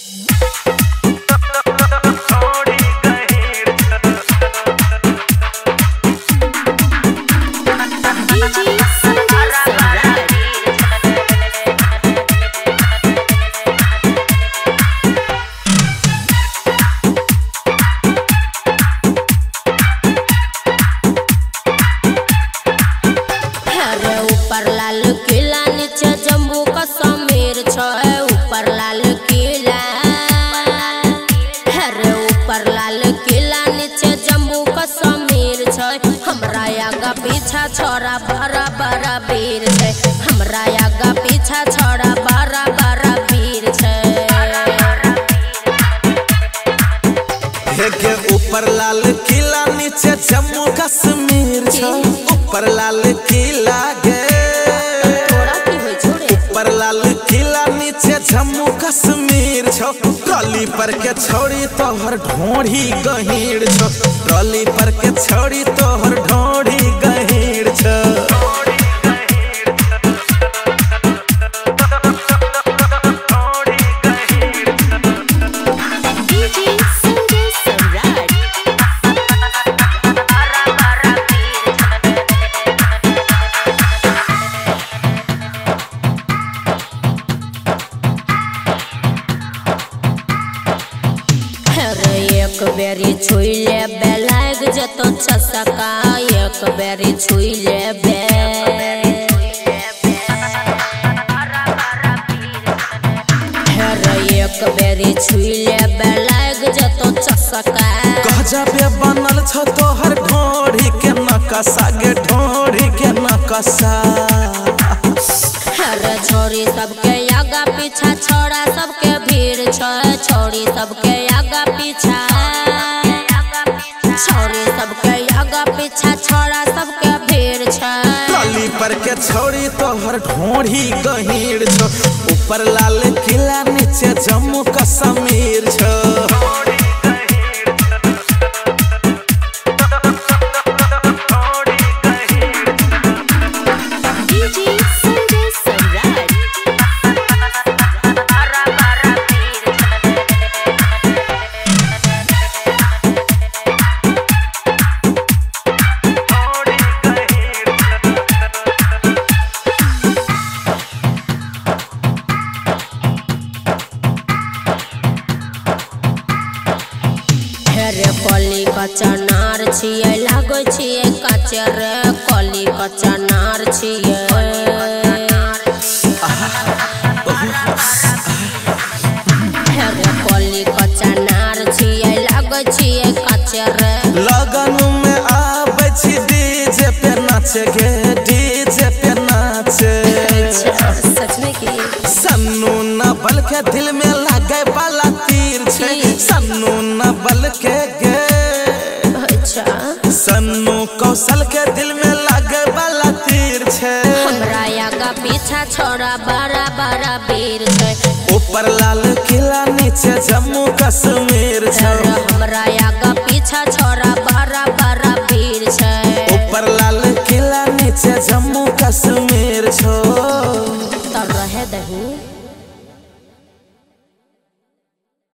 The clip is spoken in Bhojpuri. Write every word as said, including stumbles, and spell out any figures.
छोरा बड़ा बड़ा वीर है हमरा आगा पीछा छोरा बड़ा बड़ा वीर है के ऊपर लाल किला नीचे जम्मू कश्मीर छ ऊपर लाल किला गे ऊपर लाल किला नीचे जम्मू कश्मीर छ ट्रॉली पर के छोड़ी तोहर ढोढ़ी गहीर छ ट्रॉली पर के छोड़ी तोहर ढोढ़ी गहीर छ एक बेरी छुई ले बेलाग जतो छसका एक बेरी छुई ले बे एक बेरी छुई ले बेलाग जतो छसका गजबे बनल छ तोहर ढोढ़ी के नक्शा गे ढोढ़ी के नक्शा हर छोरी सबके आगा पीछा छोरा सबके भीड़ छ छोरी सबके आगा पीछा छोरी सबके आगा पीछा छोरा सबके भीड़ छ ट्रॉली पर के छोड़ी तोहर ढोढ़ी गहीर छ ऊपर लाल किला नीचे जम्मू कश्मीर छ कली कचनार छिए लागो छिए काचे रे कली कचनार छिए कली कचनार छिए लागो छिए काचे रे लगन में आबै छी डीजे पे नाचे गे डीजे पे नाचे सच में की सन्नू न बल के दिल में लागे वाला तीर छे सन्नू न बल के गे सन्नू कौशल के दिल में लागे वाला तीर छे हमरा आगा पीछा छोरा बड़ा बड़ा वीर छे ऊपर लाल किला नीचे जम्मू कश्मीर छे हमरा आगा पीछा छोरा बड़ा बड़ा वीर छे ऊपर लाल किला नीचे जम्मू कश्मीर।